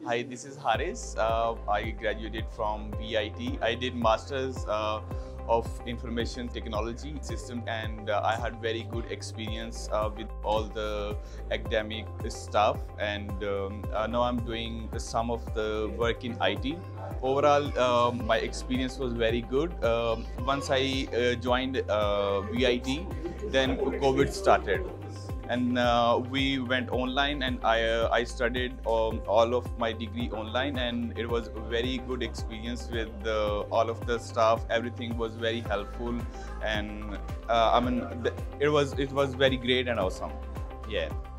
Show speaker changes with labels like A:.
A: Hi, this is Haris. I graduated from VIT. I did Masters of Information Technology System, and I had very good experience with all the academic stuff. And now I'm doing some of the work in IT. Overall, my experience was very good. Once I joined VIT, then COVID started. And we went online, and I studied all of my degree online, and it was a very good experience with all of the staff. Everything was very helpful, and it was very great and awesome. Yeah.